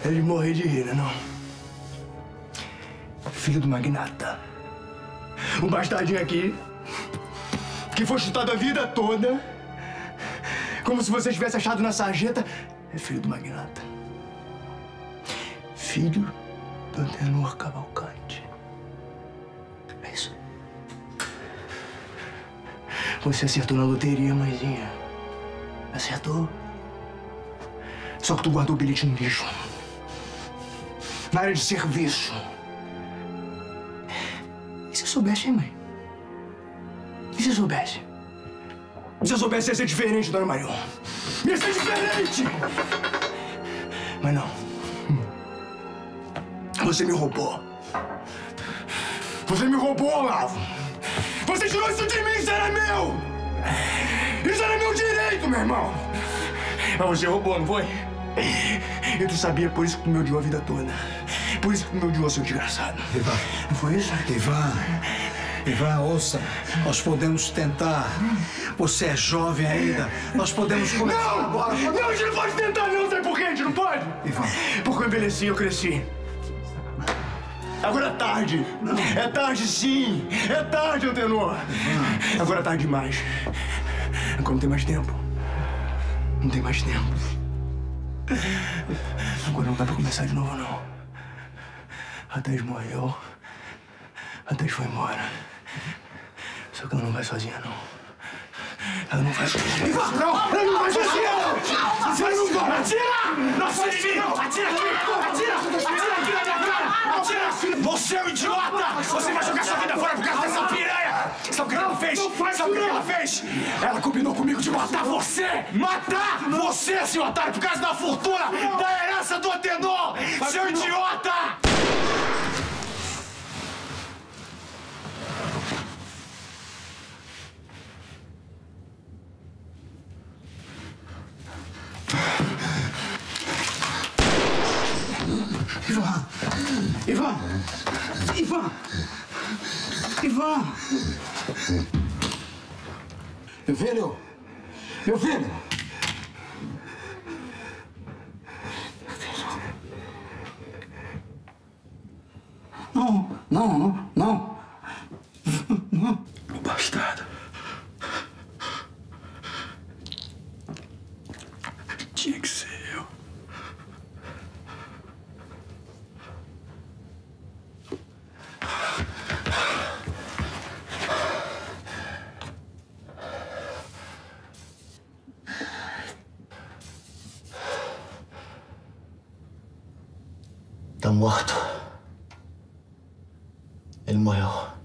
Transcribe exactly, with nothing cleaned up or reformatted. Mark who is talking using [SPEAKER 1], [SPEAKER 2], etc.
[SPEAKER 1] É de morrer de rir, né, não? Filho do magnata. Um bastardinho aqui que foi chutado a vida toda, como se você tivesse achado na sarjeta. É filho do magnata. Filho do Antenor Cavalcante. É isso. Você acertou na loteria, mãezinha. Acertou. Só que tu guardou o bilhete no lixo. Na área de serviço. E se eu soubesse, hein, mãe? E se eu soubesse? E se eu soubesse, ia ser diferente, dona Marion. Ia ser diferente! Mas não. Você me roubou. Você me roubou, Olavo. Você tirou isso de mim, isso era meu! Isso era meu direito, meu irmão! Mas você roubou, não foi? E tu sabia, por isso que tu me odiou a vida toda. Por isso que tu me odiou, seu desgraçado.
[SPEAKER 2] Ivan.
[SPEAKER 1] Não foi isso?
[SPEAKER 2] Ivan. Ivan, ouça. Nós podemos tentar. Você é jovem ainda. Nós podemos começar
[SPEAKER 1] não!
[SPEAKER 2] agora.
[SPEAKER 1] Não, a gente não pode tentar, não. Sabe por quê? A gente não pode?
[SPEAKER 2] Ivan.
[SPEAKER 1] Porque eu envelheci, eu cresci. Agora é tarde. Não. É tarde, sim. É tarde, Antenor. Ivan. Agora é tarde demais. Agora não tem mais tempo. Não tem mais tempo. Agora não dá pra começar de novo, não. A Thaís morreu. A Thaís foi embora. Só que ela não vai sozinha, não. Ela não vai sozinha.
[SPEAKER 2] Ivan!
[SPEAKER 1] Não! Ela não vai sozinha, não! Você não vai!
[SPEAKER 2] Atira! Não foi em mim! Atira aqui! Atira! Atira aqui na minha cara! Atira! Você é um idiota! Você vai jogar sua vida fora por causa dessa piranha! Sabe o que ela fez? Sabe o que ela fez? Ela combinou comigo de matar você! Matar você, seu otário, por causa da fortuna, da herança do Antenor! Seu idiota! Ivan! Ivan! Ivan! Ivan! Meu filho! Meu filho! Não, não, não, não. Não.
[SPEAKER 1] O bastardo. Tinha que ser eu. Tá morto. Ele morreu.